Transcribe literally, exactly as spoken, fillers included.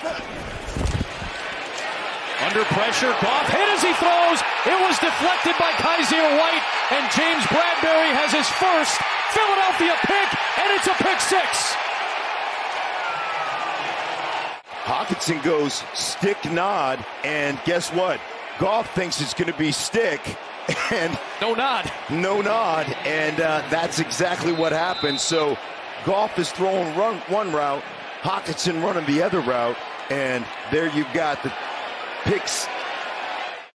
Under pressure, Goff hit as he throws. It was deflected by Kaiser White, and James Bradberry has his first Philadelphia pick, and it's a pick six. Hockenson goes stick nod, and guess what? Goff thinks it's going to be stick, and no nod. No nod, and uh, that's exactly what happened. So Goff is throwing run, one route, Hockenson running the other route, and there you've got the picks